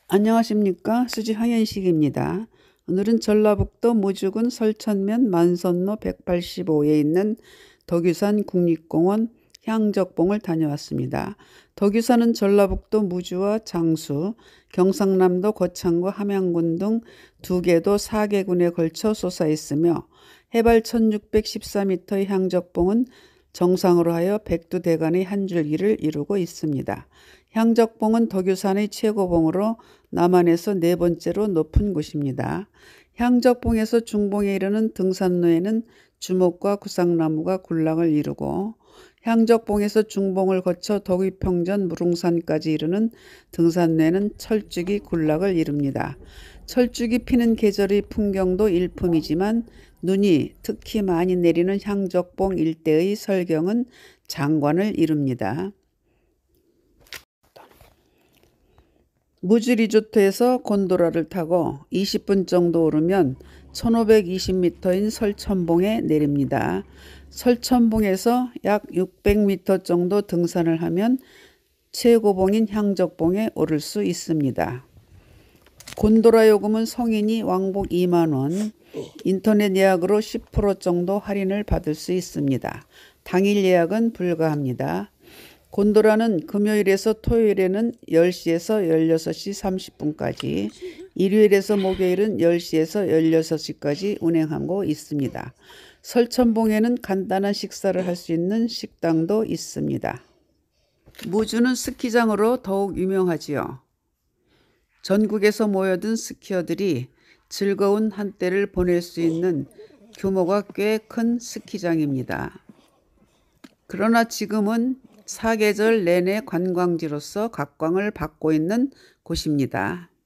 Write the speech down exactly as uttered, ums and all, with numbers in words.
안녕하십니까, 수지 황현식입니다. 오늘은 전라북도 무주군 설천면 만선로 백팔십오에 있는 덕유산 국립공원 향적봉을 다녀왔습니다. 덕유산은 전라북도 무주와 장수, 경상남도 거창과 함양군 등 두 개도 사 개군에 걸쳐 솟아있으며 해발 천육백십사 미터의 향적봉은 정상으로 하여 백두대간의 한 줄기를 이루고 있습니다. 향적봉은 덕유산의 최고봉으로 남한에서 네 번째로 높은 곳입니다. 향적봉에서 중봉에 이르는 등산로에는 주목과 구상나무가 군락을 이루고 향적봉에서 중봉을 거쳐 덕유평전 무릉산까지 이르는 등산로에는 철쭉이 군락을 이룹니다. 철쭉이 피는 계절의 풍경도 일품이지만 눈이 특히 많이 내리는 향적봉 일대의 설경은 장관을 이룹니다. 무주 리조트에서 곤도라를 타고 이십 분 정도 오르면 천오백이십 미터인 설천봉에 내립니다. 설천봉에서 약 육백 미터 정도 등산을 하면 최고봉인 향적봉에 오를 수 있습니다. 곤도라 요금은 성인이 왕복 이만 원, 인터넷 예약으로 십 퍼센트 정도 할인을 받을 수 있습니다. 당일 예약은 불가합니다. 곤도라는 금요일에서 토요일에는 열 시에서 열여섯 시 삼십 분까지, 일요일에서 목요일은 열 시에서 열여섯 시까지 운행하고 있습니다. 설천봉에는 간단한 식사를 할 수 있는 식당도 있습니다. 무주는 스키장으로 더욱 유명하지요. 전국에서 모여든 스키어들이 즐거운 한때를 보낼 수 있는 규모가 꽤 큰 스키장입니다. 그러나 지금은 사계절 내내 관광지로서 각광을 받고 있는 곳입니다.